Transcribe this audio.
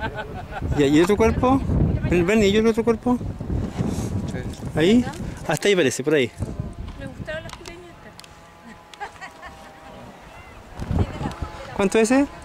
¿Y otro cuerpo? Ven, ¿y el otro cuerpo? Ahí. Hasta ahí parece, por ahí. Me gustaron las pequeñas. ¿Cuánto es ese?